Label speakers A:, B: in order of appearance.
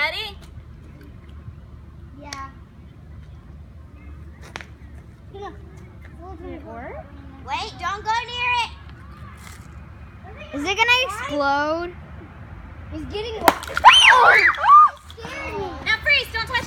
A: ready?
B: Yeah.
A: Wait, don't go near it.
B: Is it gonna explode? It's getting.
A: Now freeze, don't touch